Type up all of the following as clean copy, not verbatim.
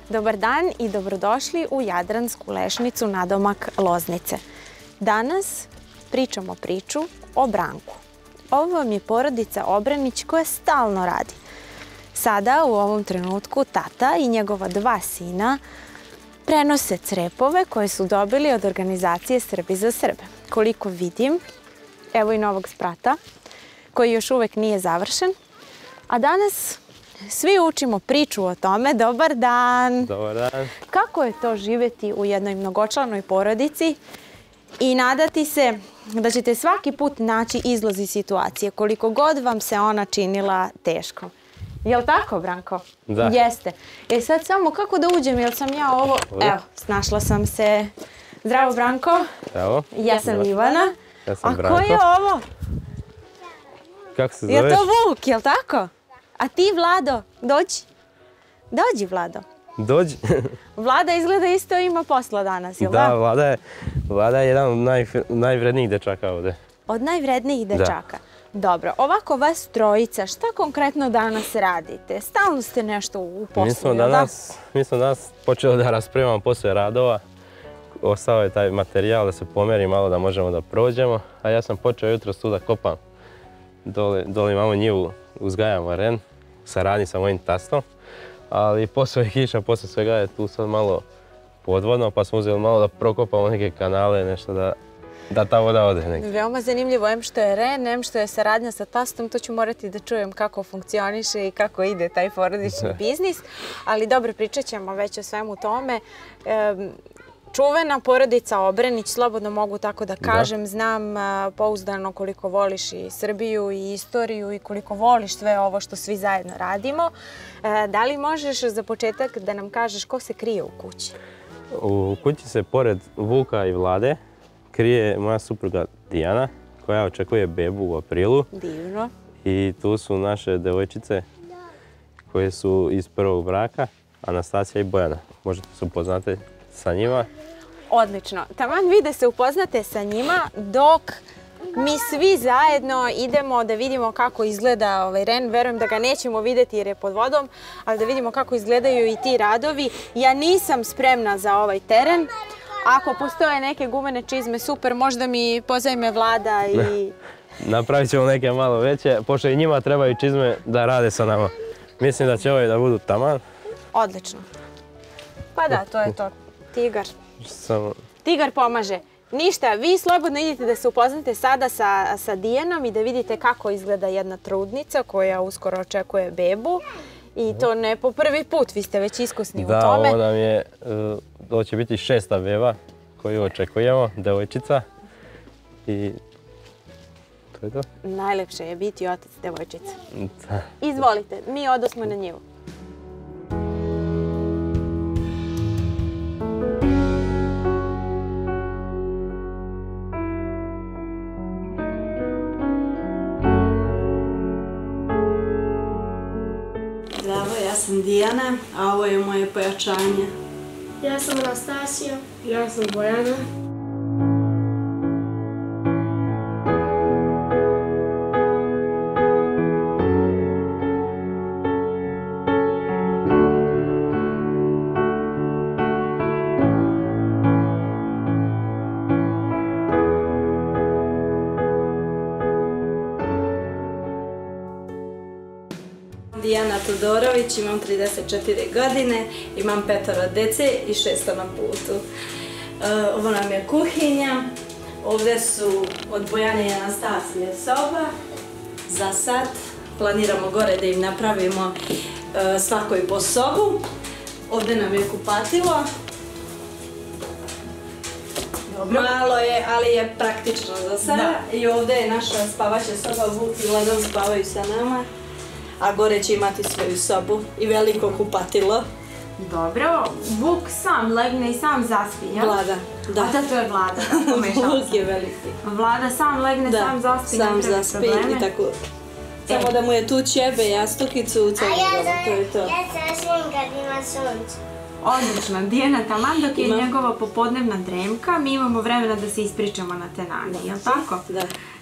Dobar dan i dobrodošli u Jadransku lešnicu nadomak Loznice. Danas pričamo priču o Branku. Ovo vam je porodica Obrenić koja stalno radi. Sada, u ovom trenutku, tata i njegova dva sina prenose crepove koje su dobili od organizacije Srbi za Srbe. Koliko vidim, evo i novog sprata, koji još uvek nije završen. A danas svi učimo priču o tome. Dobar dan! Dobar dan! Kako je to živjeti u jednoj mnogočlanoj porodici i nadati se da ćete svaki put naći izlaz iz situacije, koliko god vam se ona činila teškom. Jel' tako, Branko? Da. Jeste. Sad samo kako da uđem, jel sam ja ovo... Evo, snašla sam se. Zdravo, Branko. Zdravo. Ja sam Ivana. Ja sam Branko. A ko je ovo? Kako se zoveš? Je to Vuk, jel' tako? A ti, Vlado, dođi. Dođi, Vlado. Dođi. Vlada izgleda isto ima posla danas, jel' da? Vlada je jedan od najvrednijih dečaka ovdje. Od najvrednijih dečaka? Dobro, ovako vas trojica, šta konkretno danas radite? Stalno ste nešto u poslu, jel' da? Mi smo danas počeli da raspremamo poslije radova. Ostao je taj materijal da se pomeri malo da možemo da prođemo. A ja sam počeo jutros tu da kopam. Dole imamo njivu, uzgajamo ren, saradnji sa mojim tastom. Ali poslije kiša, poslije svega je tu sad malo podvodno, pa smo uzeli malo da prokopamo neke kanale, nešto da ta voda ode negdje. Veoma zanimljivo, em što je ren, em što je saradnja sa tastom, to ću morati da čujem kako funkcioniše i kako ide taj porodični biznis. Ali dobro, pričat ćemo već o svemu tome. Čuvena porodica Obrenić, slobodno mogu tako da kažem, znam pouzdano koliko voliš i Srbiju i istoriju i koliko voliš sve ovo što svi zajedno radimo. Da li možeš za početak da nam kažeš ko se krije u kući? U kući se pored Vuka i Vlade krije moja supruga Dijana koja očekuje bebu u aprilu. Divno. I tu su naše devojčice koje su iz prvog braka, Anastasija i Bojana. Možete se upoznati sa njima. Odlično. Taman vi da se upoznate sa njima dok mi svi zajedno idemo da vidimo kako izgleda ovaj ren. Verujem da ga nećemo vidjeti jer je pod vodom, ali da vidimo kako izgledaju i ti radovi. Ja nisam spremna za ovaj teren. Ako postoje neke gumene čizme, super, možda mi pozajme Vlada i... Napravit ćemo neke malo veće, pošto i njima trebaju čizme da rade sa nama. Mislim da će ove da budu taman. Odlično. Pa da, to je to. Tigar. Tigar pomaže. Ništa, vi slobodno idite da se upoznate sada sa Dijanom i da vidite kako izgleda jedna trudnica koja uskoro očekuje bebu. I to ne po prvi put, vi ste već iskusni u tome. Da, ovo nam je, ovo će biti 6. beba koju očekujemo, devojčica. I to je to. Najlepše je biti otac devojčice. Izvolite, mi odosmo na njivu. Zdravo, ja sam Dijana, a ovo je moje pojačanje. Ja sam Anastasija. Ja sam Bojana. Dijana Todorović, imam 34 godine, imam 5 dece i 6 na putu. Ovo nam je kuhinja, ovdje su od Bojane i Anastasije soba. Za sad planiramo gore da im napravimo svakoj po sobu. Ovdje nam je kupatilo. Malo je, ali je praktično za sada. I ovdje je naša spavaća soba, Vuk i Vladan spavaju sa nama. A gore će imati svoju sobu i veliko kupatilo. Dobro, Vuk sam legne i sam zaspi, jel? Vlada, da. A to je Vlada, pomešala sam. Vuk je veliki. Vlada sam legne, sam zaspi, ne pravi probleme. Sam zaspi i tako. Samo da mu je tu ćebe, jastukicu u celom domu, to je to. Ja se rašim kad ima sunce. Odlično. Dijana, taman dok je njegova popodnevna dremka, mi imamo vremena da se ispričamo na te nane, jel' tako? Da.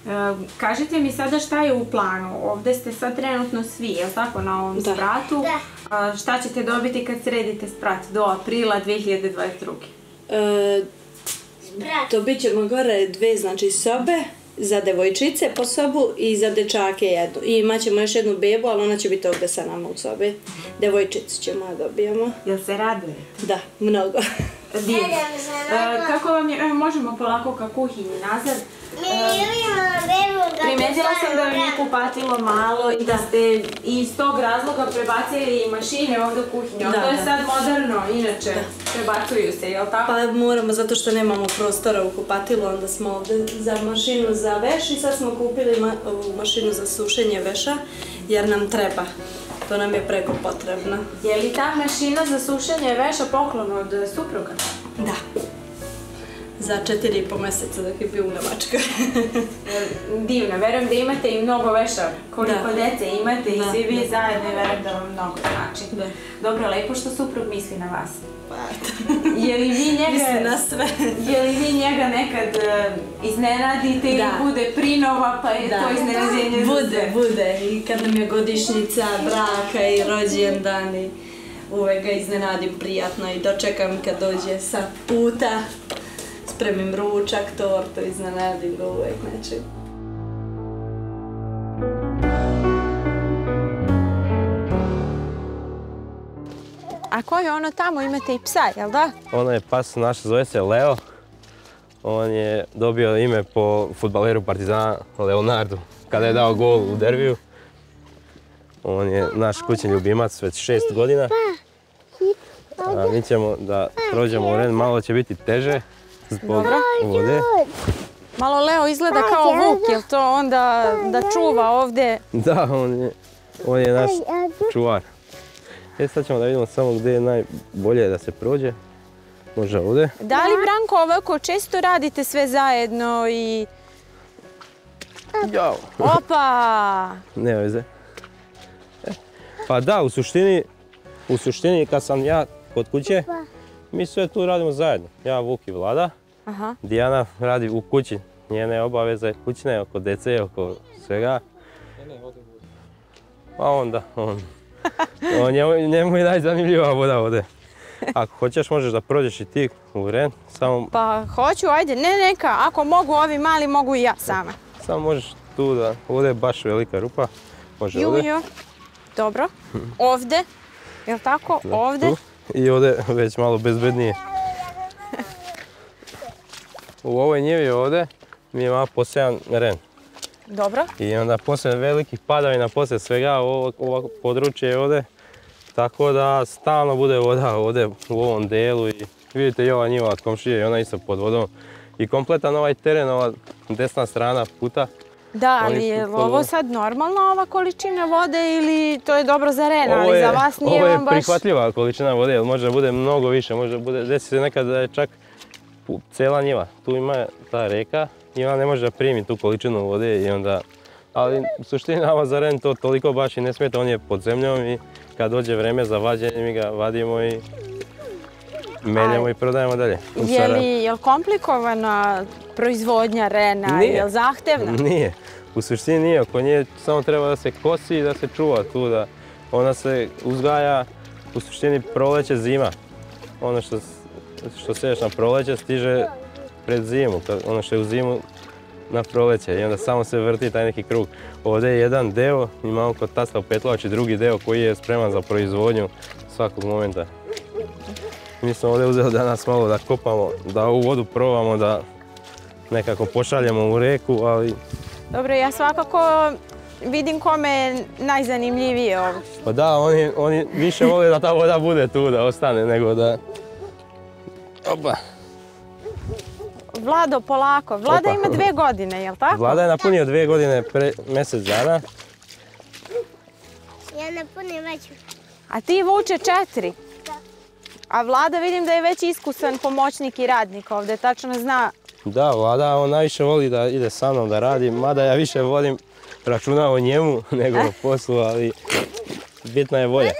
Kažite mi sada šta je u planu? Ovdje ste sad trenutno svi, je li tako, na ovom spratu? Da. Šta ćete dobiti kad sredite sprat do aprila 2022? Dobit ćemo gore dve sobe za devojčice po sobu i za dečake jednu. I imat ćemo još jednu bebu, ali ona će biti ovdje sa nama u sobi. Devojčicu ćemo da dobijemo. Jel se radujete? Da, mnogo. Divno. Kako vam je, možemo polako ka kuhinji nazad. Primetila sam da vam je kupatilo malo i da ste iz tog razloga prebacili i mašine ovdje u kuhinju. To je sad moderno, inače prebacuju se, jel tako? Pa moramo, zato što nemamo prostora u kupatilu, onda smo ovdje za mašinu za veš i sad smo kupili mašinu za sušenje veša jer nam treba. To nam je preko potrebno. Je li ta mašina za sušenje veša poklon od supruga? Da. Za 4,5 mjeseca dok je bio u Nemačkoj. Divno, verujem da imate i mnogo veša. Koliko dece imate i svi vi zajedno, verujem da vam mnogo znači. Dobro, lepo što suprug misli na vas. Je li vi njega nekad iznenadite ili bude prinova pa je to iznenađenje? Bude. I kad nam je godišnjica braka i rođendan, uvek ga iznenadim prijatno i dočekam kad dođe sa puta. Spremim ručak, tortu, iznenadim ga uvek nečim. A ko je ono tamo? Imate i psa, jel da? Ono je pas naš, zove se Leo. On je dobio ime po fudbaleru Partizana Leonardu kada je dao gol u derbiju. On je naš kućni ljubimac već 6 godina. A mi ćemo da prođemo u Ren, malo će biti teže zbog vode. Malo Leo izgleda kao vuk, jel to onda da čuva ovdje? Da, on je naš čuvar. Sad ćemo da vidimo samo gdje je najbolje da se prođe. Može ovdje. Da li, Branko, ovako često radite sve zajedno i... Jao! Opa! Nema veze. Pa da, u suštini kad sam ja kod kuće, mi sve tu radimo zajedno. Ja, Vuk i Vlada. Dijana radi u kući. Njene obaveze kućne, oko dece, oko svega. Pa onda, njemu je najzanimljivija voda ovdje. Ako hoćeš, možeš da prođeš i ti u Ren, samo... Pa hoću, ajde, neka, ako mogu ovi mali, mogu i ja sama. Samo možeš tu da, ovdje je baš velika rupa, može ovdje. Dobro, ovdje, jel' tako, ovdje? I ovdje već malo bezbednije. U ovoj njivi ovdje mi je malo posejan Ren. Dobro. I onda poslije velikih padavina, poslije svega ovo područje je ovdje. Tako da stalno bude voda ovdje u ovom delu i vidite i ova njiva od komšije i ona isto pod vodom. I kompletan ovaj teren, ova desna strana puta. Da, ali je ovo sad normalna ova količina vode ili to je dobro za Ren, ali za vas nije vam baš... Ovo je prihvatljiva količina vode, jer može da bude mnogo više, desi se nekad da je čak cijela njiva. Tu ima ta reka i ona ne može da primi tu količinu vode i onda... Ali u suštini nama za Ren to toliko baš i ne smeta, on je pod zemljom i kad dođe vreme za vađenje mi ga vadimo i meljemo i prodajemo dalje. Je li komplikovana proizvodnja Rena, je li zahtevna? Nije, u suštini nije, oko nje samo treba da se kosi i da se čuva tu, da ona se uzgaja, u suštini proleće zima. Ono što seješ na proleće stiže pred zimu, ono što je u zimu na proleće i onda samo se vrti taj neki krug. Ovdje je jedan deo, imamo kod tasta u Petlovač i drugi deo koji je spreman za proizvodnju svakog momenta. Mi smo ovdje uzeli danas malo da kopamo, da ovu vodu probamo, da nekako pošaljemo u reku, ali... Dobro, ja svakako vidim kome je najzanimljivije ovo. Pa da, oni više vole da ta voda bude tu, da ostane, nego da... Opa! Vlado, polako. Vlada ima 2 godine, jel' tako? Vlada je napunio 2 godine pre mjesec dana. Ja napunim već. A ti Vuče 4? Da. A Vlada vidim da je već iskusan pomoćnik i radnik ovdje, tačno zna. Da, Vlada on najviše voli da ide sa mnom da radi, mada ja više volim računati o njemu nego o poslu, ali bitna je volja.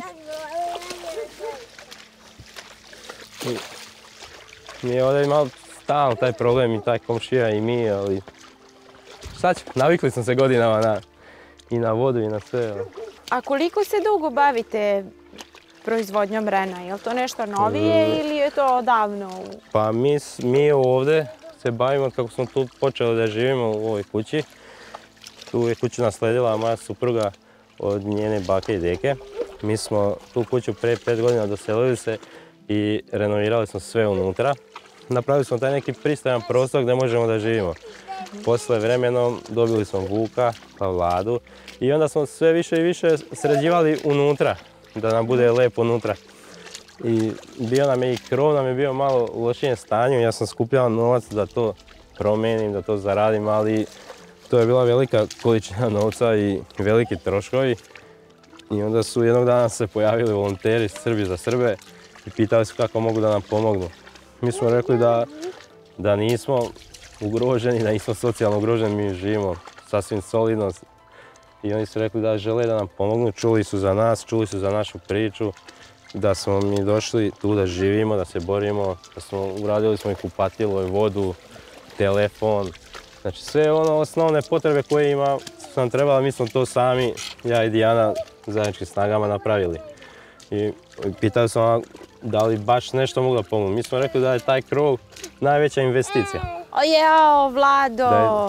Mi ovdje malo stalno taj problem i taj komšija i mi, ali šta će, navikli smo se godinama i na vodu i na sve. A koliko se dugo bavite proizvodnjom rena? Je li to nešto novije ili je to davno? Pa mi ovdje se bavimo kako smo tu počeli da živimo u ovoj kući. Tu je kuću nasledila moja supruga od njene bake i deke. Mi smo tu kuću prije 5 godina doselili se i renovirali smo sve unutra. Napravili smo taj neki pristojan prostor gdje možemo da živimo. Posle vremenom dobili smo Vuka, pa Vladu i onda smo sve više i više sređivali unutra, da nam bude lijepo unutra. I bio nam je i krov, nam je bio malo u lošijem stanju, ja sam skupljao novac da to promijenim, da to zaradim, ali to je bila velika količina novca i veliki troškovi. I onda su jednog dana se pojavili volonteri Srbi za Srbe i pitali su kako mogu da nam pomognu. Mi smo rekli da nismo ugroženi, da nismo socijalno ugroženi, mi živimo sasvim solidno. I oni su rekli da žele da nam pomognu, čuli su za nas, čuli su za našu priču, da smo mi došli tu da živimo, da se borimo, uradili smo i kupatilo, i vodu, telefon. Znači sve ono osnovne potrebe koje su nam trebali, mi smo to sami, ja i Dijana, zajedničkim snagama napravili. I pitali smo da li baš nešto mogu da pomogu. Mi smo rekli da je taj krov najveća investicija. Jao, Vlado!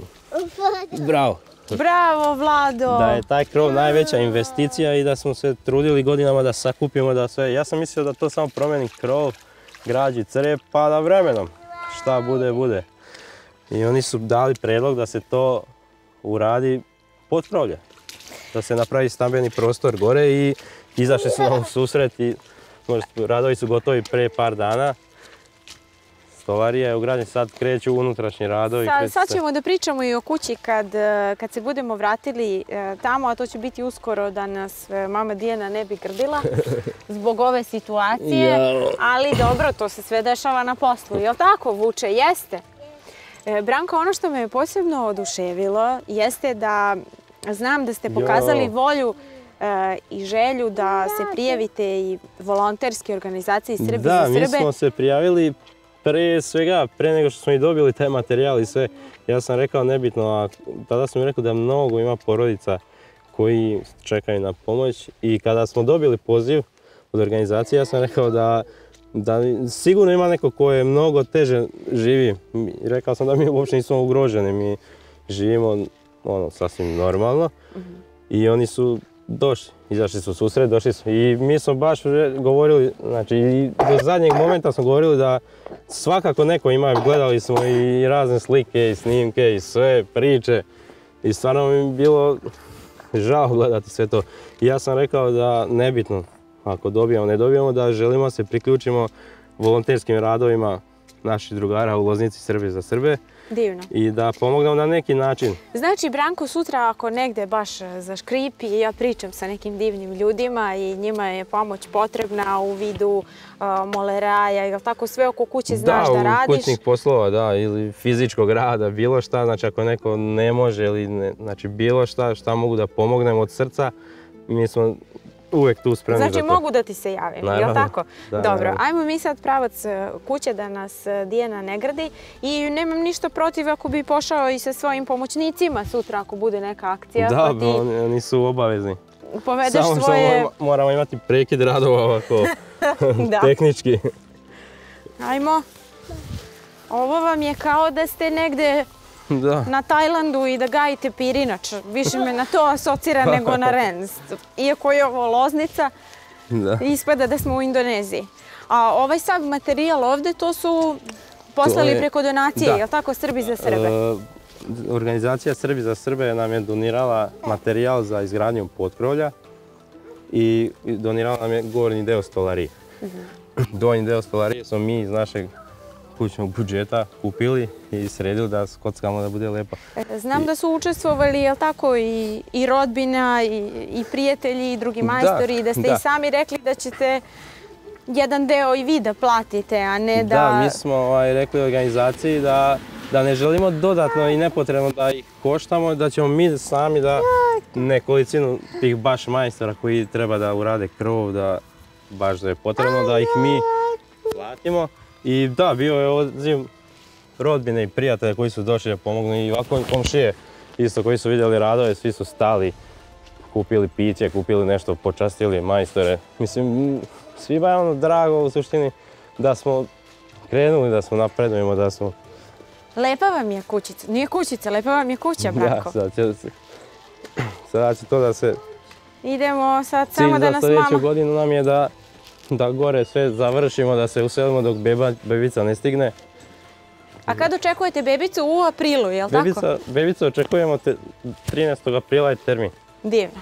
Bravo! Bravo, Vlado! Da je taj krov najveća investicija i da smo se trudili godinama da sakupimo da sve. Ja sam mislio da to samo promijeni krov, građi crep, pa da vremenom šta bude, bude. I oni su dali predlog da se to uradi potkrovlje. Da se napravi stambeni prostor gore i izašli su nam u susret i radovi su gotovi prije par dana. Stolarija je ugrađena, sad kreću unutrašnji radovi. Sad ćemo da pričamo i o kući kad se budemo vratili tamo, a to će biti uskoro da nas mama Dijana ne bi grdila zbog ove situacije. Ali dobro, to se sve dešava na poslu. Jel' tako, Vuče? Jeste. Branko, ono što me je posebno oduševilo jeste da znam da ste pokazali volju i želju da se prijavite i volonterske organizacije Srbi za Srbe. Da, mi smo se prijavili prije svega, prije nego što smo i dobili taj materijal i sve. Ja sam rekao nebitno, a tada sam mi rekao da mnogo ima porodica koji čekaju na pomoć i kada smo dobili poziv od organizacije, ja sam rekao da sigurno ima neko ko je mnogo teže živi. Rekao sam da mi uopće nismo ugroženi, mi živimo sasvim normalno i oni su došli, izašli su u susret, došli su i mi smo baš govorili, znači i do zadnjeg momenta smo govorili da svakako neko ima, gledali smo i razne slike i snimke i sve priče i stvarno mi je bilo žao gledati sve to. I ja sam rekao da nebitno, ako dobijemo, ne dobijemo, da želimo se priključimo volonterskim radovima naših drugara u Loznici Srbi za Srbe. Divno. I da pomognemo na neki način. Znači, Branko, sutra ako negde baš zaškripi, ja pričam sa nekim divnim ljudima i njima je pomoć potrebna u vidu moleraja, ili tako sve oko kuće znaš da radiš. Da, kućnih poslova, da, ili fizičkog rada, bilo šta, znači ako neko ne može ili znači bilo šta mogu da pomognem od srca, mi smo uvijek tu spremni za to. Znači mogu da ti se javim, jel' tako? Dobro, ajmo mi sad pravac kuće da nas Dijana ne gradi i nemam ništa protiv ako bi pošao i sa svojim pomoćnicima sutra ako bude neka akcija. Da, oni su obavezni. Povedeš svoje... Samo što moramo imati prekid radova ovako tehnički. Ajmo. Ovo vam je kao da ste negde na Tajlandu i da gajite pirinač. Više me na to asocira nego na Ren. Iako je ovo Loznica, ispada da smo u Indoneziji. A ovaj sav materijal ovde, to su poslali preko donacije, je li tako, Srbi za Srbe? Organizacija Srbi za Srbe nam je donirala materijal za izgradnju potkrovlja i donirala nam je gornji deo stolarije. Donji deo stolarije smo mi iz našeg kućnog budžeta kupili i sredili da skockamo da bude lepo. Znam da su učestvovali, jel' tako, i rodbina, i prijatelji, i drugi majstori, i da ste i sami rekli da ćete jedan deo i vi da platite, a ne da... Da, mi smo rekli organizaciji da ne želimo dodatno i nepotrebno da ih koštamo, da ćemo mi sami da nekolicinu tih baš majstora koji treba da urade krov, da baš da je potrebno da ih mi platimo. I da, bio je odziv rodbine i prijatelje koji su došli da pomognu i ovako komšije isto koji su vidjeli radove, svi su stali, kupili piće, kupili nešto, počastili majstore. Mislim, svima je ono drago u suštini da smo krenuli, da smo napredujemo, da smo... Lepa vam je kućica, nije kućica, lepa vam je kuća, Branko. Sada će to da se... Idemo sad samo da nas Cilj za mama... sljedeću godinu nam je da gore sve završimo, da se uselimo dok bebica ne stigne. A kad očekujete bebicu? U aprilu, je li tako? Bebica očekujemo 13. aprila je termin. Divno.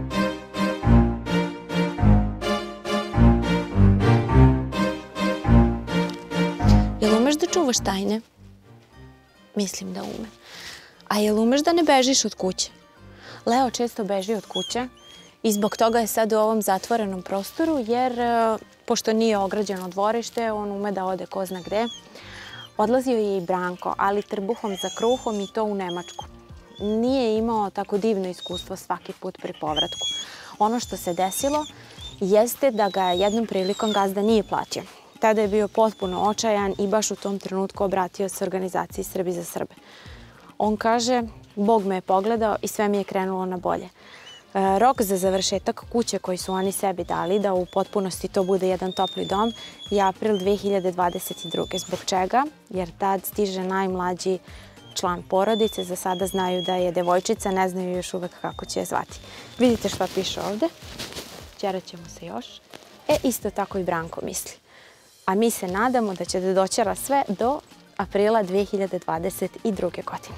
Jel umeš da čuvaš tajne? Mislim da ume. A jel umeš da ne bežiš od kuće? Leo često beži od kuće i zbog toga je sad u ovom zatvorenom prostoru, jer pošto nije ograđeno dvorište, on ume da ode ko zna gde. Odlazio je i Branko, ali trbuhom za kruhom i to u Nemačku. Nije imao tako divno iskustvo svaki put pri povratku. Ono što se desilo jeste da ga jednom prilikom gazda nije platio. Tada je bio potpuno očajan i baš u tom trenutku obratio se organizaciji Srbi za Srbe. On kaže, Bog me je pogledao i sve mi je krenulo na bolje. Rok za završetak kuće koji su oni sebi dali, da u potpunosti to bude jedan topli dom, je april 2022. Zbog čega? Jer tad stiže najmlađi član porodice. Za sada znaju da je devojčica, ne znaju još uvek kako će je zvati. Vidite šta piše ovde. Ćeraćemo se još. Isto tako i Branko misli. A mi se nadamo da će da doćera sve do aprila 2022. godine.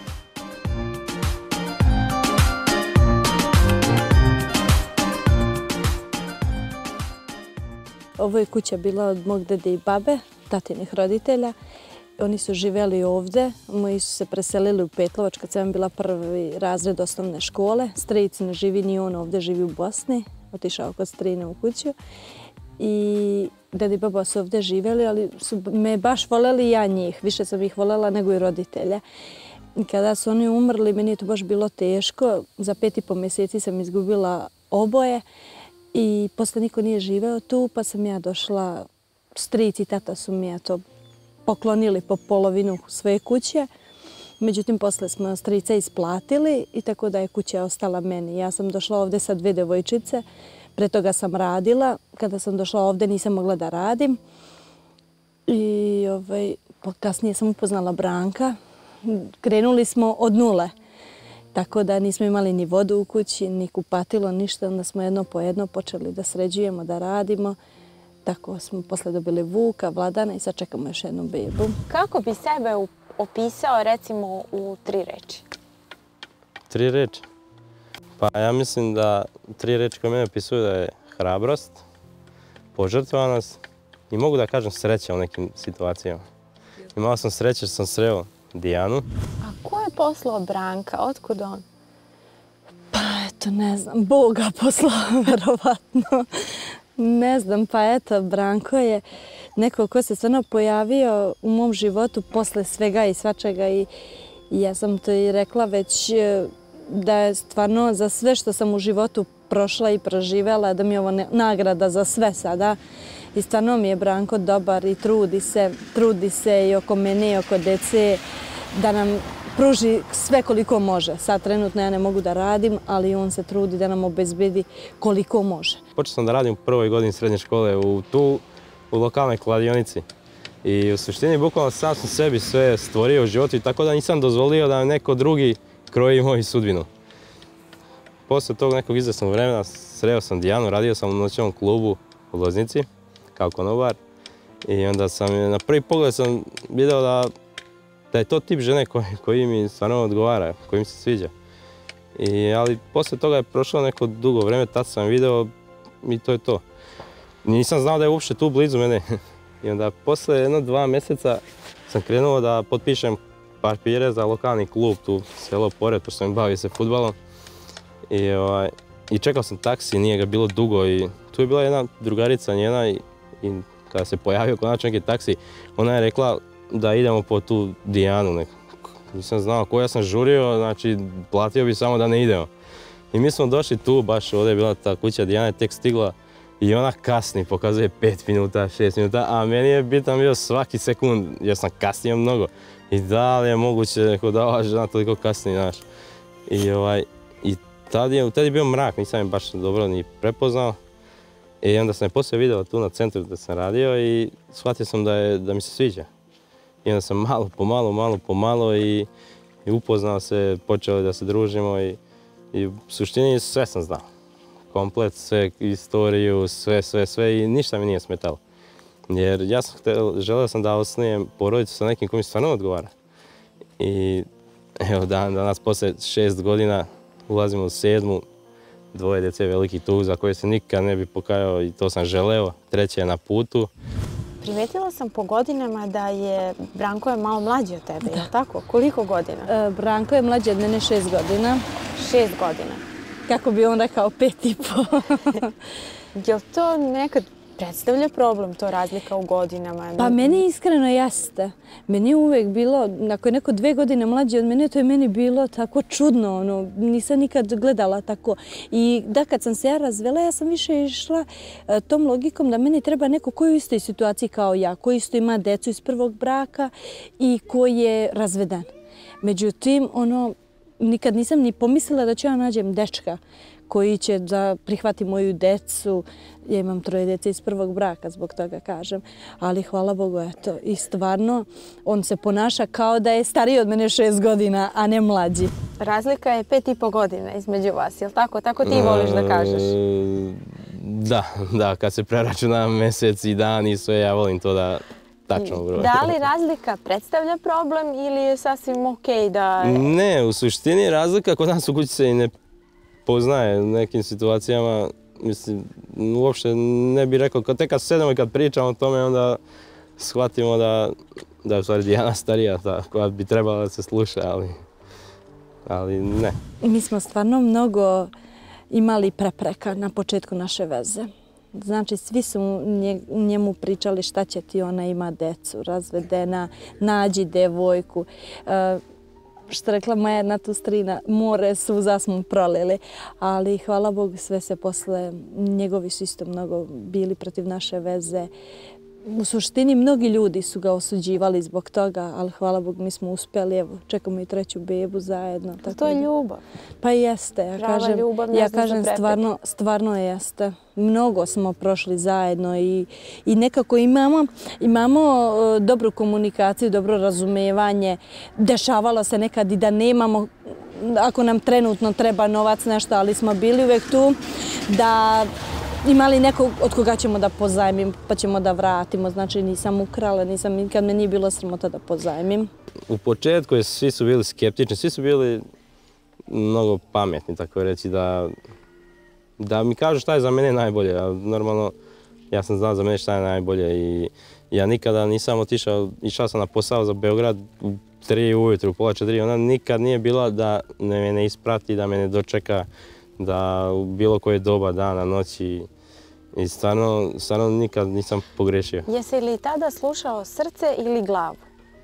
Ovo je kuća bila od mog dede i babe, tatinih roditelja. Oni su živjeli ovdje, moji su se preselili u Petlovač kad sam bila prvi razred osnovne škole. Stric ne živi ni on, ovdje živi u Bosni, otišao kod strine u kuću. I dede i baba su ovdje živjeli, ali su me baš voljeli ja njih, više sam ih voljela nego i roditelja. Kada su oni umrli, meni je to baš bilo teško, za 5,5 mjeseci sam izgubila oboje. I posle niko nije živeo tu, pa sam ja došla, stric i tata su mi to poklonili po polovinu svoje kuće. Međutim, posle smo strica isplatili i tako da je kuća ostala meni. Ja sam došla ovdje sa 2 devojčice, pre toga sam radila. Kada sam došla ovdje nisam mogla da radim. I kasnije sam upoznala Branka. Krenuli smo od nule. Tako da nismo imali ni vodu u kući, ni kupatilo, ništa. Onda smo jedno po jedno počeli da sređujemo, da radimo. Tako smo posle dobili Vuka, Vladana i sad čekamo još jednu bebu. Kako bi sebe opisao, recimo, u 3 reči? 3 reči? Pa ja mislim da 3 reči koje mene opisuju da je hrabrost, požrtvovanost i mogu da kažem sreća u nekim situacijama. Imao sam sreće što sam sreo Dijanu. A ko je poslao Branka? Otkud on? Pa eto, ne znam, Bog ga poslao, verovatno. Ne znam, pa eto, Branko je neko ko se stvarno pojavio u mom životu posle svega i svačega i ja sam to i rekla već da je stvarno za sve što sam u životu prošla i proživela, da mi je ovo nagrada za sve sada. I stvarno mi je Branko dobar i trudi se i oko mene i oko dece da nam pruži sve koliko može. Sad trenutno ja ne mogu da radim, ali on se trudi da nam obezbedi koliko može. Počeo sam da radim u prvoj godini srednje škole u lokalnoj kladionici. I u suštini bukvalno sam sebi sve stvorio u životu i tako da nisam dozvolio da neko drugi kroji moju sudbinu. Posle tog nekog izvesnog vremena sreo sam Dijanu, radio sam u noćnom klubu u Loznici kao konobar. I onda sam na prvi pogled sam video da je to tip žene koji mi stvarno odgovara, koji mi se sviđa. Ali posle toga je prošlo neko dugo vreme, tad sam video i to je to. Nisam znao da je uopšte tu blizu mene. I onda posle 1-2 mjeseca sam krenuo da potpišem papire za lokalni klub tu selo pored, pošto sam bavio se fudbalom. I čekao sam taksi, nije ga bilo dugo i tu je bila jedna drugarica njena i kada se pojavio konačno neki taksi, ona je rekla da idemo po tu Dijanu. Nisam znao ko, ja sam žurio, znači platio bi samo da ne idemo. I mi smo došli tu, baš ovdje je bila ta kuća, Dijana je tek stigla I ona kasni, pokazuje 5 minuta, 6 minuta, a meni je bitan bio svaki sekund, jer sam kasnio mnogo. I da li je moguće neko da ova žena toliko kasni, znaš. I tad je bio mrak, nisam je baš dobro ni prepoznao. I onda sam je poslije video tu na centru da sam radio i shvatio sam da mi se sviđa. I onda sam malo po malo i upoznao se, počeli da se družimo i u suštini sve sam znao. Komplet, sve, istoriju, sve i ništa mi nije smetalo. Jer ja sam želeo sam da osnujem porodicu sa nekim ko mi stvarno odgovara. I evo danas poslije 6 godina ulazimo u 7. 2 djece veliki tug za koje se nikad ne bi pokajao i to sam želeo. 3 je na putu. Primetila sam po godinama da je Branko malo mlađi od tebe, je li tako? Koliko godina? Branko je mlađi od mene 6 godina. 6 godina. Kako bi on rekao, 5,5. Je li to nekad predstavlja problem, to razlika u godinama? Pa meni iskreno jeste. Meni je uvijek bilo, ako je neko 2 godine mlađi od mene, to je meni bilo tako čudno, nisam nikad gledala tako. I da, kad sam se ja razvela, ja sam više išla tom logikom da meni treba neko koji je u istoj situaciji kao ja, koji isto ima decu iz prvog braka i koji je razveden. Međutim, nikad nisam ni pomislila da ću ja nađem dečka koji će da prihvati moju decu. Ja imam 3 djece iz prvog braka, zbog toga kažem. Ali hvala Bogu, eto, i stvarno on se ponaša kao da je stariji od mene 6 godina, a ne mlađi. Razlika je 5,5 godina između vas, je li tako? Tako ti voliš da kažeš? Da, kad se preračuna mjesec i dan i sve, ja volim to da tačno broj. Da li razlika predstavlja problem ili je sasvim okej da... Ne, u suštini razlika kod nas u kući se i ne poznaje u nekim situacijama. Mislim, uopšte ne bih rekao, tek kad sedemo i kad pričamo o tome, onda shvatimo da je u stvari Dijana starija, ta koja bi trebala da se sluša, ali ne. Mi smo stvarno mnogo imali prepreka na početku naše veze. Znači, svi su njemu pričali šta će ti, ona ima decu, razvedena, nađi devojku. Što rekla moja jedna tu strina, more suza smo prolili, ali hvala Bogu sve se posle, njegovi su isto mnogo bili protiv naše veze. U suštini mnogi ljudi su ga osuđivali zbog toga, ali hvala Bogu mi smo uspjeli, evo, čekamo i 3. bebu zajedno. To je ljubav. Pa jeste, ja kažem stvarno jeste. Mnogo smo prošli zajedno i nekako imamo dobru komunikaciju, dobro razumevanje. Dešavalo se nekad i da nemamo, ako nam trenutno treba novac nešto, ali smo bili uvijek tu da imali nekog od koga ćemo da pozajmim, pa ćemo da vratimo. Znači nisam ukrala, nikad me nije bilo sramota da pozajmim. U početku svi su bili skeptični, svi su bili mnogo pametni, tako reći, da mi kažu šta je za mene najbolje. Normalno, ja sam znao za mene šta je najbolje i ja nikada nisam otišao, išao sam na posao za Beograd u 3 ujutru, pola 4, ona nikad nije bila da me ne isprati, da me ne dočeka, da u bilo koje doba dana, noći. I stvarno nikad nisam pogrešio. Jesi li tada slušao srce ili glavu?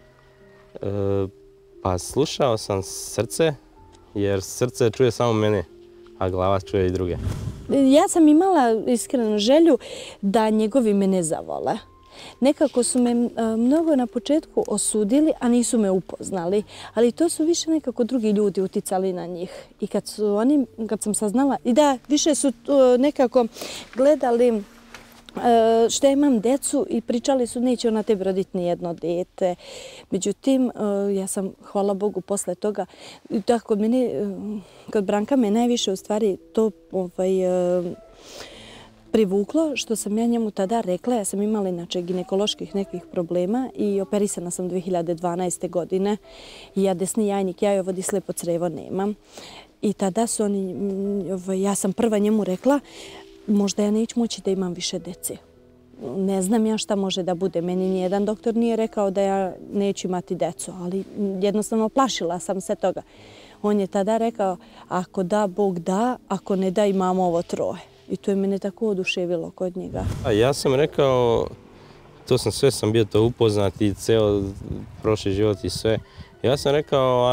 Pa slušao sam srce, jer srce čuje samo mene, a glava čuje i druge. Ja sam imala iskrenu želju da njegovi mene zavole. Nekako su me mnogo na početku osudili, a nisu me upoznali. Ali to su više nekako drugi ljudi uticali na njih. I kad sam saznala, i da, više su nekako gledali što ja imam decu i pričali su neće ona tebi roditi ni jedno dete. Međutim, ja sam, hvala Bogu, posle toga, kod Branka me najviše u stvari to privuklo što sam ja njemu tada rekla. Ja sam imala inače ginekoloških nekih problema i operisana sam 2012. godine. I ja desni jajnik, jajovod i slepo crevo nemam. I tada su oni, ja sam prva njemu rekla, možda ja neću moći da imam više dece. Ne znam ja šta može da bude. Meni nijedan doktor nije rekao da ja neću imati decu, ali jednostavno plašila sam se toga. On je tada rekao, ako da, Bog da, ako ne da, imamo ovo 3. I to je mene tako oduševilo kod njega. Ja sam rekao, sve sam bio to upoznat i ceo prošli život i sve. Ja sam rekao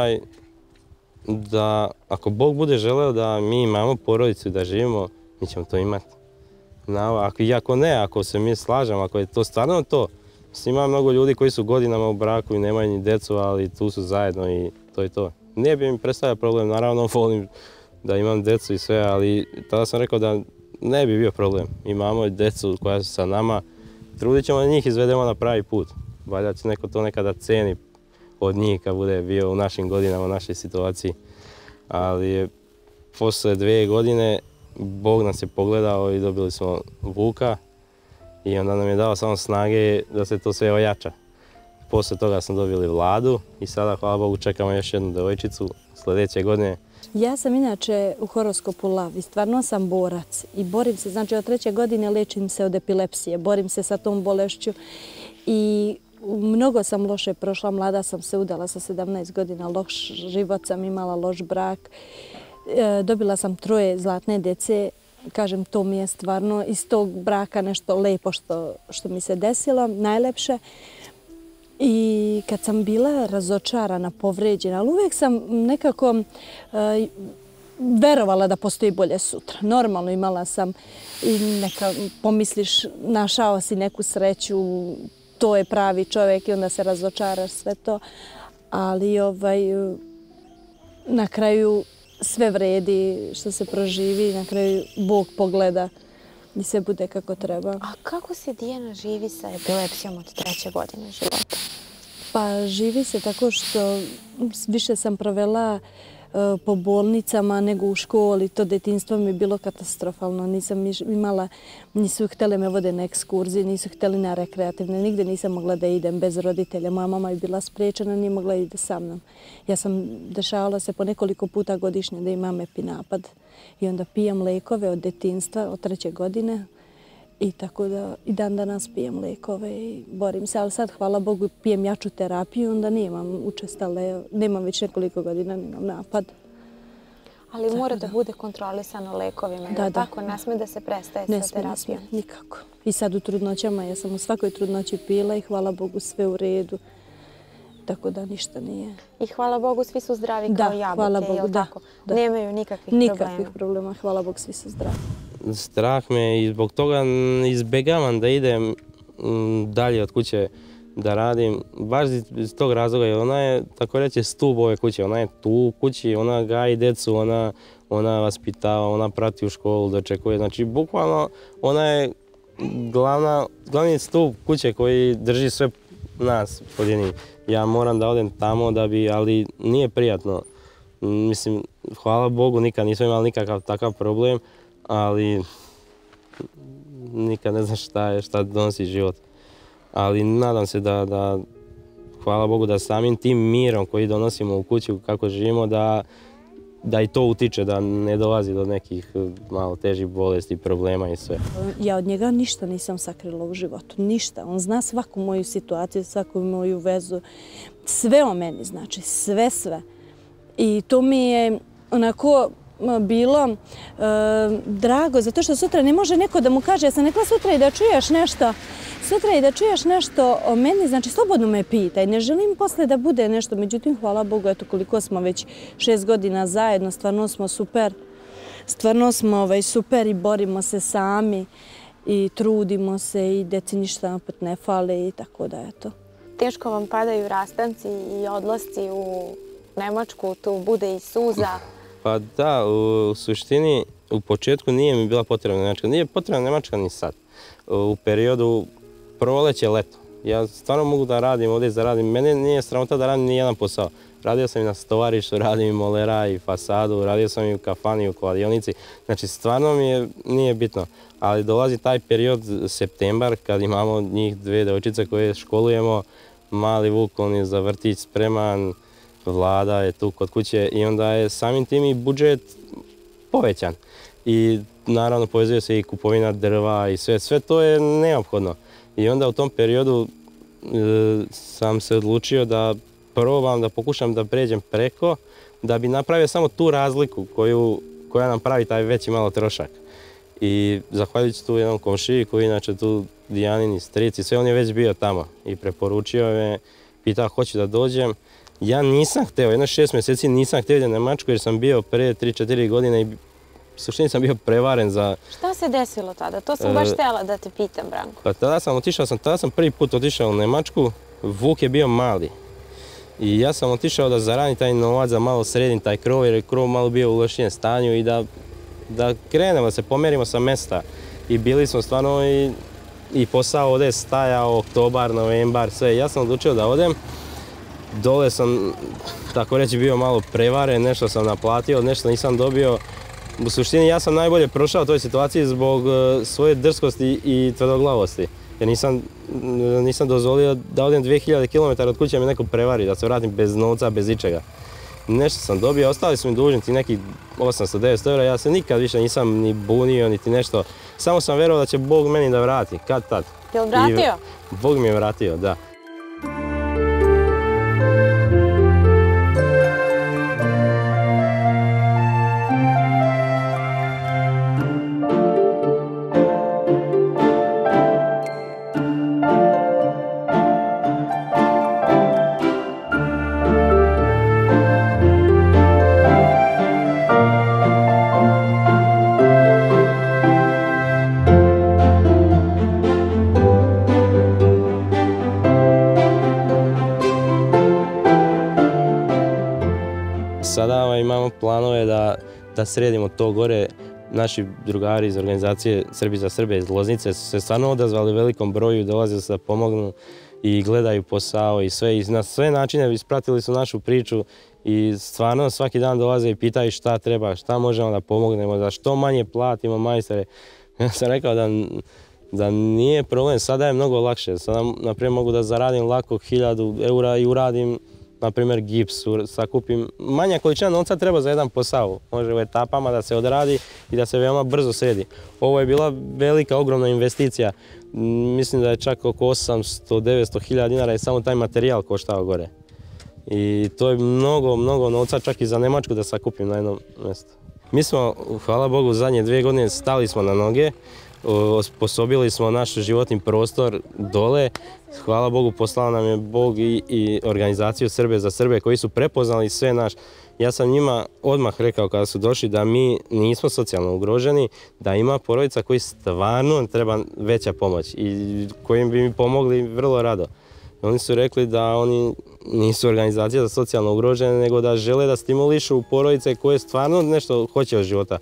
da ako Bog bude želeo da mi imamo porodicu i da živimo, mi ćemo to imati. Ako ne, ako se mi slažemo, ako je to stvarno to. Ima mnogo ljudi koji su godinama u braku i nemaju ni djecu, ali tu su zajedno i to je to. Nije bi mi predstavljao problem, naravno volim da imam djecu i sve, ali tada sam rekao da ne bi bio problem. Imamo djecu koja su sa nama, trudit ćemo da njih izvedemo na pravi put. Valjda će neko to nekada ceni od njih kad bude bio u našim godinama, u našoj situaciji. Ali posle 2 godine Bog nas je pogledao i dobili smo Vuka i onda nam je dao samo snage da se to sve ojača. Posle toga smo dobili Vladu i sada, hvala Bogu, čekamo još jednu devojčicu sljedeće godine. Ja sam inače u horoskopu Lav i stvarno sam borac i borim se, znači od 3. godine liječim se od epilepsije, borim se sa tom bolešću i mnogo sam loše prošla, mlada sam se udala sa 17 godina, loš život sam imala, loš brak. Dobila sam 3 zlatne djece, kažem to mi je stvarno iz tog braka nešto lepo što mi se desilo, najlepše. I kad sam bila razočarana, povređena, ali uvijek sam nekako verovala da postoji bolje sutra. Normalno imala sam i neka, pomisliš, našao si neku sreću, to je pravi čovjek i onda se razočaraš sve to. Ali na kraju sve vredi što se proživi, na kraju Bog pogleda i sve bude kako treba. A kako se Dijana živi sa epilepsijom od 3. godine života? Pa živi se tako što više sam provela po bolnicama nego u školi. To detinjstvo mi je bilo katastrofalno. Nisam imala, nisu htjeli me vode na ekskurzije, nisu htjeli na rekreativne. Nigde nisam mogla da idem bez roditelja. Moja mama je bila spriječena, nije mogla ide sa mnom. Ja sam dešavala se po nekoliko puta godišnje da imam epinapad. I onda pijem lekove od detinjstva, od 3. godine. I tako da i dan danas pijem lekove i borim se. Ali sad, hvala Bogu, pijem jaču terapiju, onda nemam učestale, nemam već nekoliko godina, nemam napad. Ali mora da bude kontrolisano lekovima, da, tako? Ne sme da se prestaje sa terapijom? Ne sme, nikako. I sad u trudnoćama, ja sam u svakoj trudnoći pila i hvala Bogu sve u redu. Tako da ništa nije. I hvala Bogu svi su zdravi kao jabuke, hvala Bogu, jel tako? Nemaju nikakvih problema, hvala Bogu svi su zdravi. Strah me i zbog toga izbjegavam da idem dalje od kuće da radim. Baš iz tog razloga, jer ona je, tako reći, stup ove kuće. Ona je tu u kući, ona gaji decu, ona vaspitava, ona prati u školu, dočekuje. Znači, bukvalno, ona je glavni stup kuće koji drži sve nas pod jednim. Ja moram da odem tamo da bi, ali nije prijatno. Mislim, hvala Bogu, nikad nisam imala nikakav takav problem, ali nikad ne znaš šta donosi život. Ali nadam se da, hvala Bogu, da samim tim mirom koji donosimo u kući, kako živimo, da i to utiče, da ne dolazi do nekih malo težih bolesti, problema i sve. Ja od njega ništa nisam sakrila u životu, ništa. On zna svaku moju situaciju, svaku moju vezu, sve o meni, znači sve. I to mi je onako bilo drago, zato što sutra ne može neko da mu kaže, ja sam rekla sutra i da čuješ nešto o meni, znači slobodno me pitaj, ne želim posle da bude nešto, međutim, hvala Bogu, eto koliko smo već 6 godina zajedno, stvarno smo super, super i borimo se sami i trudimo se i deci ništa opet ne fale i tako da, eto. Teško vam padaju rastanci i odlasci u Nemačku, tu bude i suza. Pa da, u suštini u početku nije mi bila potrebna Nemačka. Nije potrebna Nemačka ni sad. U periodu proleće, leto. Ja stvarno mogu da radim ovdje, zaradim. Mene nije sramota da radim ni jedan posao. Radio sam i na stovarištu, radim i molera i fasadu, radio sam i u kafani i u kladionici. Znači stvarno mi nije bitno. Ali dolazi taj period septembar kad imamo njih 2 devojčice koje školujemo. Mali Vuk, on je za vrtić spreman. Vlada je tu kod kuće i onda je samim tim i budžet povećan. I naravno povezuje se i kupovina drva i sve to je neophodno. I onda u tom periodu sam se odlučio da probam, da pokušam da pređem preko, da bi napravio samo tu razliku koja nam pravi taj veći malo trošak. I zahvaljujući tu jednom komšiji koji inače tu Dijanini stric i sve, on je već bio tamo i preporučio me, pitao hoću da dođem. Ja nisam hteo, jedno 6 mjeseci nisam hteo da Nemačku jer sam bio pre 3-4 godine i u suštini sam bio prevaren za... Šta se desilo tada? To sam baš htjela da te pitam, Branko. Pa tada sam prvi put otišao u Njemačku, Vuk je bio mali. I ja sam otišao da zaradim taj novac, da malo sredim taj krov, jer je krov malo bio u lošijem stanju i da krenemo, da se pomjerimo sa mjesta. I bili smo stvarno i posao ovdje je stajao, oktobar, novembar, sve. Ja sam odlučio da odem. Dole sam, tako reći, bio malo prevaren, nešto sam naplatio, nešto nisam dobio. U suštini ja sam najbolje prošao u toj situaciji zbog svoje drskosti i tvrdoglavosti. Jer nisam dozvolio da odem 2000 km od kuće me neko prevari, da se vratim bez novca, bez ičega. Nešto sam dobio, ostali su mi dužni ti neki 800-900 eura, ja se nikad više nisam ni bunio, niti nešto. Samo sam vjerovao da će Bog meni da vrati, kad tad. Je li vratio? Bog mi je vratio, da. Sada imamo planove da sredimo to gore. Naši drugari iz organizacije Srbi za Srbe iz Loznice su se stvarno odazvali velikom broju, dolazili su da pomognu i gledaju posao i sve. I na sve načine ispratili su našu priču i stvarno svaki dan dolaze i pitaju šta treba, šta možemo da pomognemo, da što manje platimo majstore. Ja sam rekao da nije problem, sada je mnogo lakše. Sada, naprimjer, mogu da zaradim lako 1000 eura i uradim, na primjer, gips, sakupim. Manja količina novca treba za jedan posao. Može u etapama da se odradi i da se veoma brzo sredi. Ovo je bila velika, ogromna investicija. Mislim da je čak oko 800-900 hiljada dinara i samo taj materijal koštao gore. I to je mnogo, mnogo novca čak i za Njemačku da sakupim na jednom mjestu. Mi smo, hvala Bogu, zadnje 2 godine stali smo na noge. Osposobili smo naš životni prostor dole. Hvala Bogu, poslao nam je Bog i organizaciju Srbe za Srbe koji su prepoznali sve naš. Ja sam njima odmah rekao kada su došli da mi nismo socijalno ugroženi, da ima porodica koji stvarno treba veća pomoć i kojim bi mi pomogli vrlo rado. Oni su rekli da oni nisu organizacija za socijalno ugrožene, nego da žele da stimulišu porodice koje stvarno nešto hoće od života.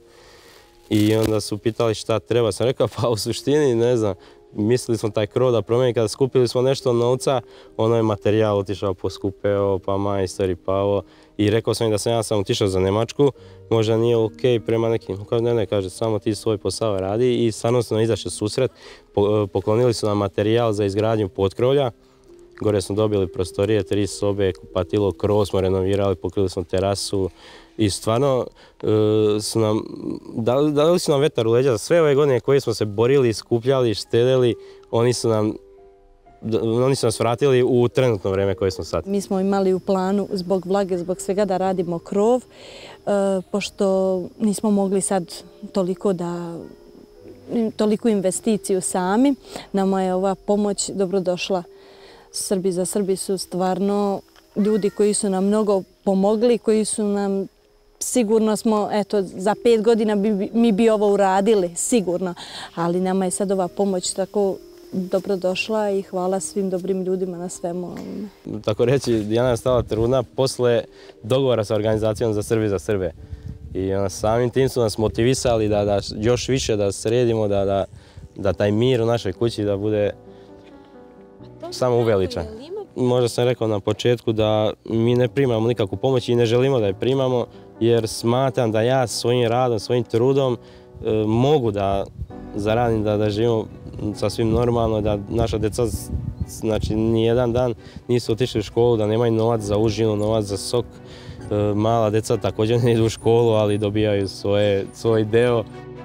I onda su pitali šta treba, sam rekao pa u suštini ne znam, mislili smo taj krov da promijeni, kada skupili smo nešto novca, ono je materijal otišao poskupeo, pa majstori, pa ovo. I rekao sam im da sam ja sam otišao za Njemačku, možda nije ok prema nekim, ne, kaže samo ti svoj posao radi i stvarno smo izašli susret, poklonili su nam materijal za izgradnju potkrovlja. Gore smo dobili prostorije, 3 sobe, kupatilo, krov smo renovirali, pokrili smo terasu i stvarno dali su nam vetar u leđa za sve ove godine koje smo se borili, skupljali, štedeli, oni su nas vratili u trenutno vrijeme koje smo sad. Mi smo imali u planu zbog vlage, zbog svega da radimo krov, pošto nismo mogli sad toliku investiciju sami. Nama je ova pomoć dobrodošla. Srbi za Srbi su stvarno ljudi koji su nam mnogo pomogli, koji su nam, sigurno smo, eto, za 5 godina mi bi ovo uradili, sigurno. Ali nama je sad ova pomoć tako dobrodošla i hvala svim dobrim ljudima na svemu. Tako reći, Dijana je stala trudna posle dogovora sa organizacijom za Srbi za Srbe. I samim tim su nas motivisali da još više da sredimo, da taj mir u našoj kući da bude samo uveličan. Možda sam rekao na početku da mi ne primamo nikakvu pomoć i ne želimo da je primamo, jer smatram da ja svojim radom, svojim trudom mogu da zaradim, da živimo sasvim normalno, da naša djeca, znači nijedan dan nisu otišli u školu, da nemaju novac za užinu, novac za sok. Mala djeca također ne idu u školu, ali dobijaju svoj deo.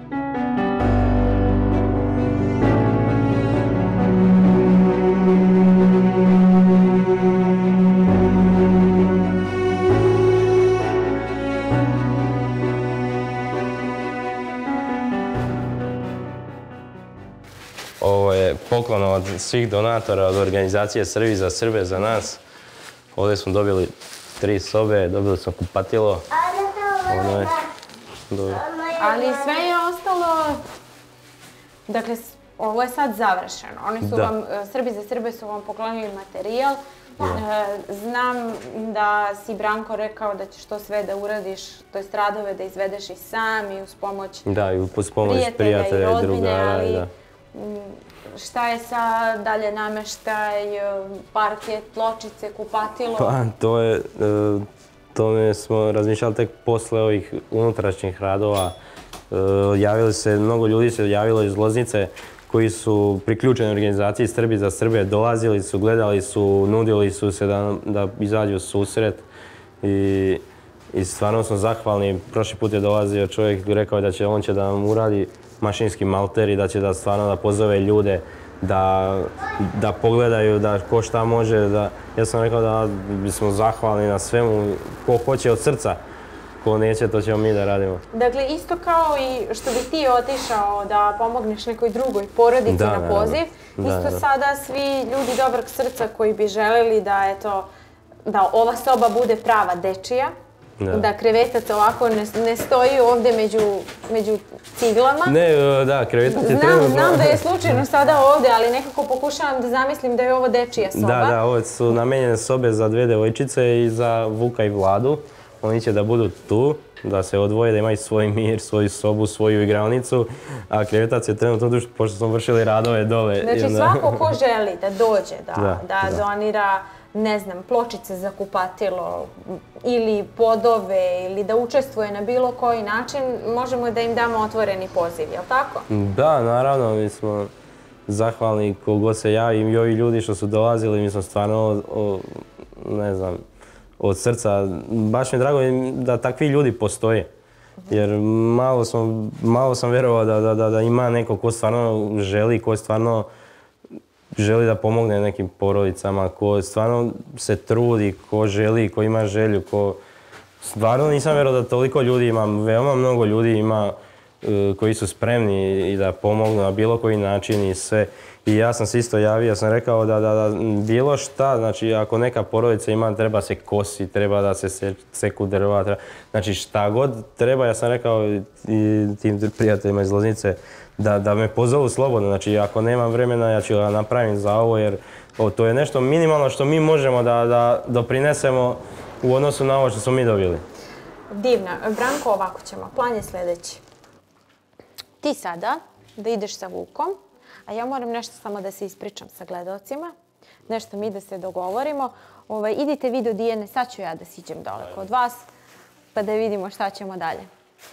Ovo je poklon od svih donatora, od organizacije Srbi za Srbe za nas. Ovdje smo dobili 3 sobe, dobili smo kupatilo. Ono je dobro. Ali sve je ostalo, dakle, ovo je sad završeno. Oni su vam, Srbi za Srbe su vam poklonili materijal. Znam da si, Branko, rekao da ćeš to sve da uradiš, to jest radove da izvedeš i sam i uz pomoć prijatelja i drugara, ali šta je sa dalje nameštaj, parket, pločice, kupatilo? Pa, to smo razmišljali tek posle ovih unutrašnjih radova. Mnogo ljudi se javilo iz Loznice koji su priključeni organizaciji Srbi za Srbe, dolazili su, gledali su, nudili su se da izađu u susret i stvarno smo zahvalni. Prošli put je dolazio čovjek i rekao da on će da nam uradi mašinski malter i da će da stvarno da pozove ljude da pogledaju da ko šta može. Ja sam rekao da smo zahvalni na svemu, ko hoće od srca. Ko neće, to ćemo mi da radimo. Dakle, isto kao i što bi ti otišao da pomogneš nekoj drugoj porodici na poziv, isto sada svi ljudi dobrog srca koji bi želeli da ova soba bude prava dečija, da krevetac ovako ne stoji ovde među ciglama. Krevetac je trenutno... Znam da je slučajno sada ovde, ali nekako pokušavam da zamislim da je ovo dečija soba. Da, ovo su namenjene sobe za 2 devojčice i za Vuka i Vladu. Oni će da budu tu, da se odvoje, da imaju svoj mir, svoju sobu, svoju igralnicu, a krevetac je trenutno tu, pošto smo vršili radove dole. Znači svako ko želi da dođe, da donira, ne znam, pločice za kupatilo ili podove ili da učestvuje na bilo koji način, možemo da im damo otvoreni poziv, je li tako? Da, naravno, mi smo zahvalni kogod se javi i ovi ljudi što su dolazili, mi smo stvarno, ne znam, od srca. Baš mi je drago da takvi ljudi postoje. Jer malo sam vjerovao da ima neko ko stvarno želi da pomogne nekim porodicama, ko stvarno se trudi, ko želi, ko ima želju, Stvarno nisam vjerovao da toliko ljudi ima, veoma mnogo ljudi ima koji su spremni i da pomognu na bilo koji način i sve. I ja sam se isto javio, ja sam rekao da bilo šta, znači ako neka porodica ima, treba se kosi, treba da se seku drva, znači šta god treba, ja sam rekao i tim prijateljima iz Loznice da me pozovu slobodno, znači ako nemam vremena ja ću ga napraviti za ovo jer to je nešto minimalno što mi možemo da doprinesemo u odnosu na ovo što smo mi dobili. Divno. Branko, ovako ćemo. Plan je sljedeći. Ti sada da ideš sa Vukom, a ja moram nešto samo da se ispričam sa gledalcima, nešto mi da se dogovorimo. Idite vi do Dijane, sad ću ja da siđem dole kod vas, pa da vidimo šta ćemo dalje.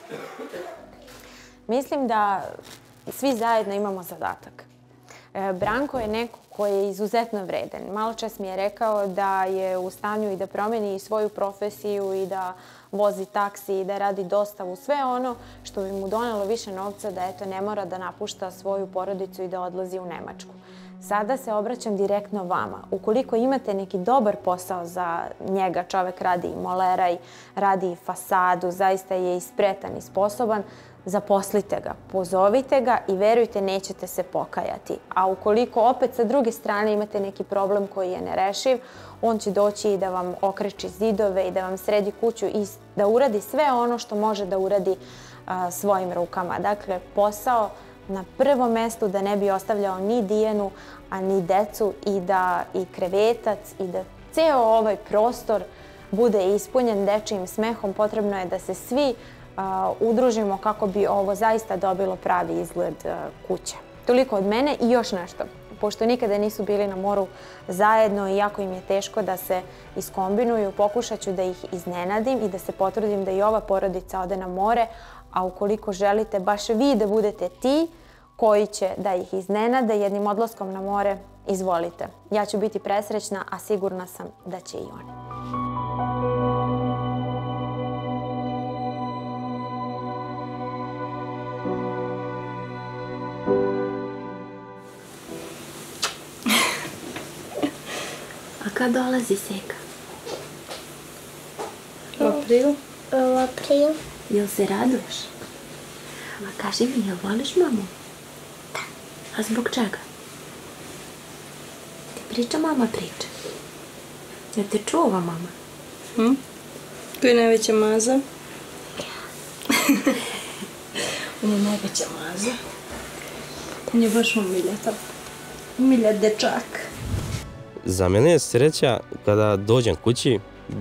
Mislim da svi zajedno imamo zadatak. Branko je neko koji je izuzetno vredan. Malo čas mi je rekao da je u stanju i da promeni i svoju profesiju i da vozi taksi i da radi dostavu. Sve ono što bi mu donelo više novca da eto ne mora da napušta svoju porodicu i da odlazi u Nemačku. Sada se obraćam direktno vama. Ukoliko imate neki dobar posao za njega, čovek radi i moleraj, radi i fasadu, zaista je i spretan i sposoban, zaposlite ga, pozovite ga i verujte, nećete se pokajati. A ukoliko opet sa druge strane imate neki problem koji je nerešiv, on će doći i da vam okreči zidove i da vam sredi kuću i da uradi sve ono što može da uradi svojim rukama. Dakle, posao na prvom mestu da ne bi ostavljao ni Dijanu, a ni decu i krevetac i da ceo ovaj prostor bude ispunjen dečijim smehom. Potrebno je da se svi udružimo kako bi ovo zaista dobilo pravi izgled kuće. Toliko od mene i još nešto. Pošto nikada nisu bili na moru zajedno i jako im je teško da se iskombinuju, pokušat ću da ih iznenadim i da se potrudim da i ova porodica ode na more, a ukoliko želite baš vi da budete ti koji će da ih iznenade jednim odlaskom na more, izvolite. Ja ću biti presrećna, a sigurna sam da će i oni. A kad dolazi Seka? U aprilu. U aprilu. Jel se raduješ? A kaži mi, jel voliš mamu? Da. A zbog čega? Ti priča mama priča? Jel te čuva mama? Ko je najveća maza? On je najveća maza. On je baš umiljat dečak. Za mene je sreća kada dođem kući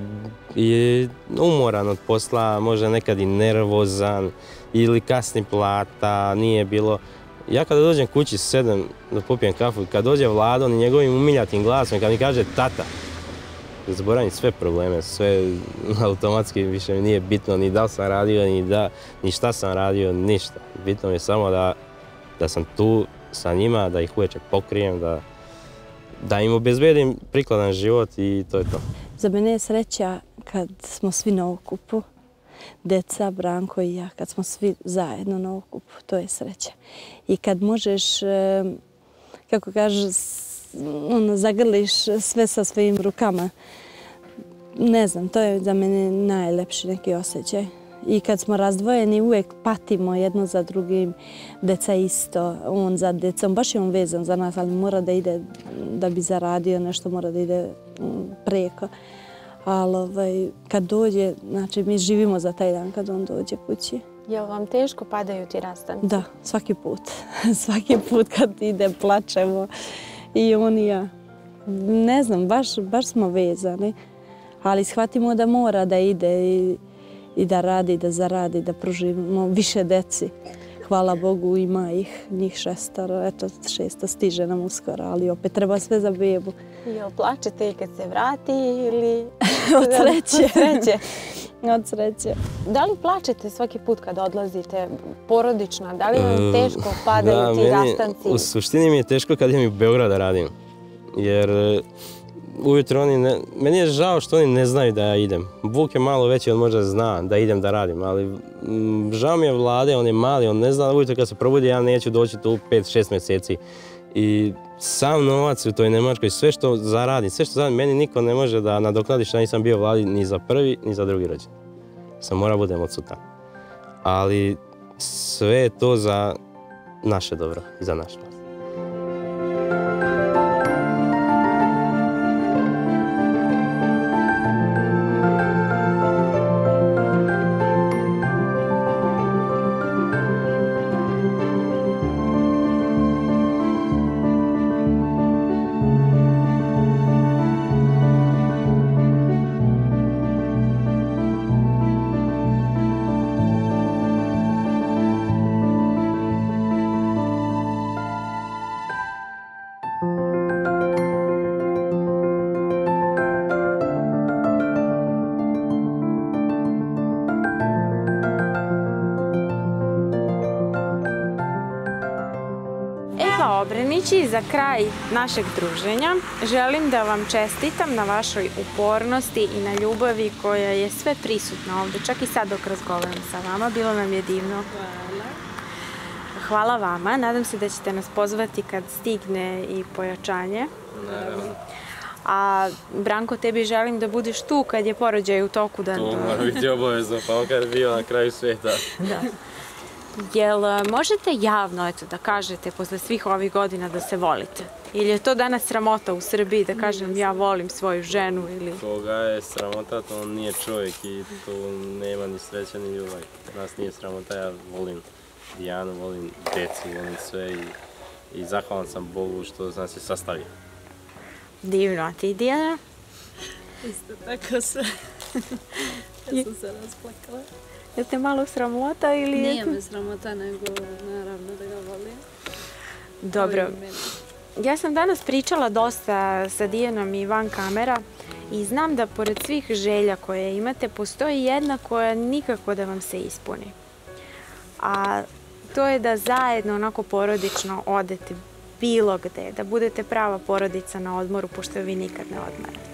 i umoran od posla, možda nekad i nervozan ili kasni plata, nije bilo. Ja kada dođem kući, sedem da popijem kafu i kad dođe Vlado, on njegovim umiljatim glasom i kad mi kaže tata, zaboravim sve probleme, sve automatski, više mi nije bitno ni da li sam radio, ni šta sam radio, ništa. Bitno mi je samo da sam tu sa njima, da ih uveče pokrijem, da im obezbedim prikladan život i to je to. Za mene je sreća kad smo svi na okupu. Deca, Branko i ja, kad smo svi zajedno na okupu, to je sreća. I kad možeš, kako kažeš, zagrliš sve sa svojim rukama. Ne znam, to je za mene najlepši neki osjećaj. I kad smo razdvojeni, uvijek patimo jedno za drugim, deca isto, on za decom. Baš je on vezan za nas, ali mora da ide, da bi zaradio nešto, mora da ide preko. Ali kad dođe, znači mi živimo za taj dan kad on dođe kući. Je li vam teško padaju ti rastanci? Da, svaki put. Svaki put kad ide, plačemo. I on i ja. Ne znam, baš smo vezani. Ali shvatimo da mora da ide i da radi, da zaradi, da pružimo više deci. Hvala Bogu, ima ih, njih 6, eto 6 stiže nam uskoro, ali opet treba sve za bebu. Jel plačete i kad se vrati ili... Od sreće. Od sreće. Od sreće. Da li plačete svaki put kad odlazite porodično? Da li vam teško padaju ti rastanci? U suštini mi je teško kad idem u Beograd da radim. Jer ujutro meni je žao što oni ne znaju da ja idem. Vuk je malo veći, on možda zna da idem da radim, ali žao mi je Vlade, on je mali, on ne zna da ujutro kad se probudi ja neću doći tu 5-6 mjeseci. I sam novac u toj Njemačkoj, sve što zaradim, meni niko ne može da nadoknadi što nisam bio Vladi ni za prvi, ni za drugi rođen. Sam mora budem odsutan. Ali sve je to za naše dobro i za naš vlast. Obrenići, za kraj našeg druženja želim da vam čestitam na vašoj upornosti i na ljubavi koja je sve prisutna ovdje, čak i sad dok razgovaram sa vama. Bilo nam je divno. Hvala vama. Nadam se da ćete nas pozvati kad stigne i pojačanje. Naravno. A Branko, tebi želim da budeš tu kad je porođaj u toku. To mora biti obavezno, pa makar bio na kraju svijeta. Da. Jel možete javno da kažete posle svih ovih godina da se volite? Ili je to danas sramota u Srbiji da kažem ja volim svoju ženu ili... Koga je sramota, to on nije čovjek i to nema ni sreća ni ljubav. Nas nije sramota, ja volim Dijanu, volim deci, volim sve i zahvalan sam Bogu što nas je sastavio. Divno, a ti Dijana? Isto tako sve. Ja sam se rasplakala. Je te malo sramota ili... Nije me sramota, nego naravno da ga volim. Dobro. Ja sam danas pričala dosta sa Dijanom i van kamera i znam da pored svih želja koje imate, postoji jedna koja nikako da vam se ispuni. A to je da zajedno onako porodično odete bilo gde, da budete prava porodica na odmoru, pošto vi nikad ne odmarate.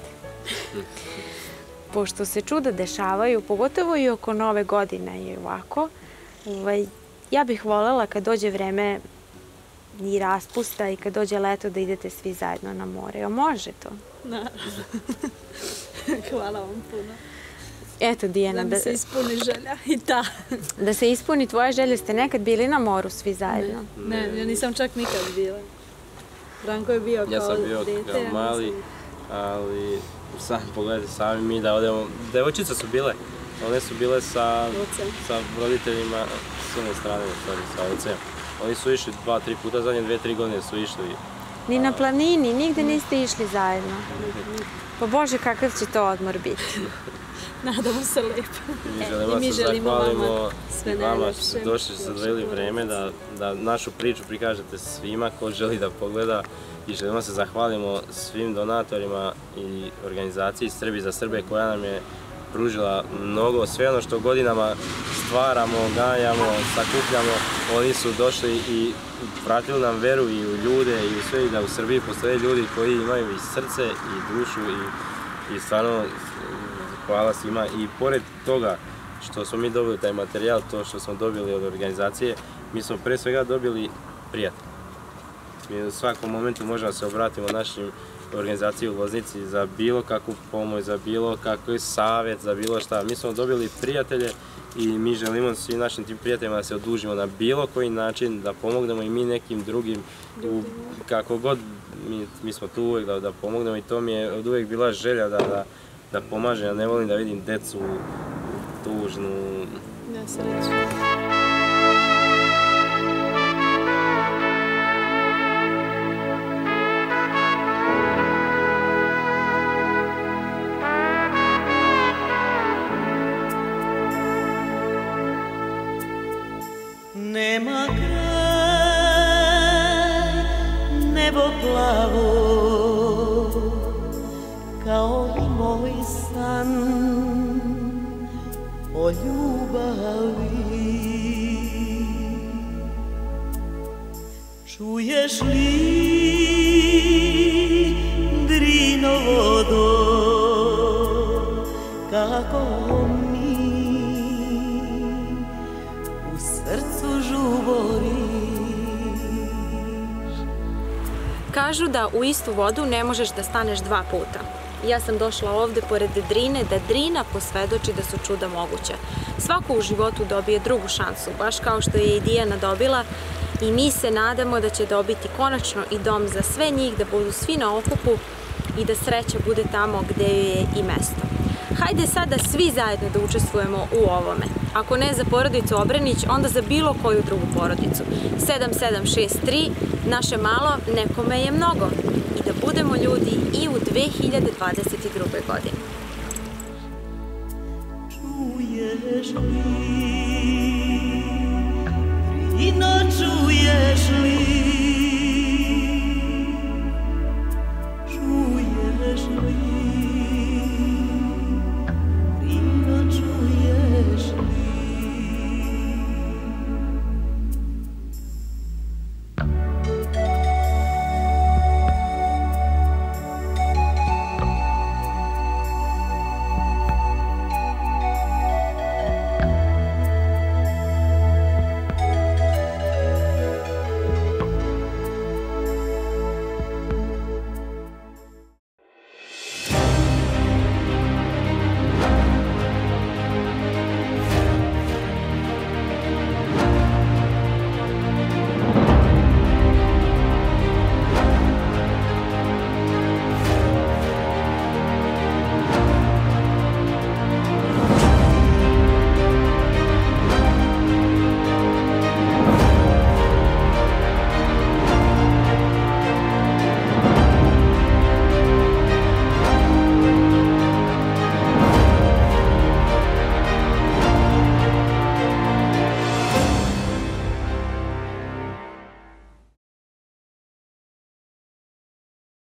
Pošto se čuda dešavaju, pogotovo i oko Nove godine i ovako, ja bih voljela kad dođe vreme i raspusta i kad dođe leto da idete svi zajedno na more. Jel može to? Naravno. Hvala vam puno. Eto, Dijana, da mi se ispuni želja i ta. Da se ispuni tvoja želja, ste nekad bili na moru svi zajedno? Ne, ja nisam čak nikad bila. Branko je bio kao dete. Ja sam bio kao mali, ali sam pogledajte sami mi da odemo. Devojčice su bile one su bile sa roditeljima s one strane, sa ocem. Oni su išli 2-3 puta, zadnje 2-3 godine su išli. Ni na planini, nigde niste išli zajedno? Pa Bože, kakav će to odmor biti? Nadamo se lepo. Mi želimo zahvalimo vama što ste došli, što ste odvojili vreme da našu priču prikažete svima ko želi da pogleda i želimo se zahvalimo svim donatorima i organizaciji Srbi za Srbe koja nam je pružila mnogo, sve ono što godinama stvaramo, ganjamo, sakupljamo, oni su došli i vratili nam veru i u ljude i u sve, i da u Srbiji postoje ljudi koji imaju i srce i dušu i stvarno hvala svima. I pored toga što smo mi dobili taj materijal, to što smo dobili od organizacije, mi smo pre svega dobili prijatelje. Mi u svakom momentu možemo da se obratimo našim organizaciji u Loznici za bilo kakvu pomoć, za bilo kakav savjet, za bilo šta. Mi smo dobili prijatelje i mi želimo svim našim tim prijateljima da se odužimo na bilo koji način, da pomognemo i mi nekim drugim, kako god, mi smo tu uvijek da pomognemo i to mi je od uvijek bila želja da pomažem. Ja ne volim da vidim decu tužnu. Ja se reći. Nema kraj, nebo plavo, kao i moj san o ljubavi. Čuješ li Drino vodo, kako Kažu da u istu vodu ne možeš da staneš 2 puta. Ja sam došla ovde pored Drine, da Drina posvedoči da su čuda moguća. Svako u životu dobije drugu šansu, baš kao što je i Dijana dobila, i mi se nadamo da će dobiti konačno i dom za sve njih, da budu svi na okupu i da sreća bude tamo gde je i mesto. Hajde sada svi zajedno da učestvujemo u ovome. Ako ne za porodicu Obrenić, onda za bilo koju drugu porodicu. 7763, naše malo nekome je mnogo. I da budemo ljudi i u 2022. godini. Čuješ li, Drino, čuješ li?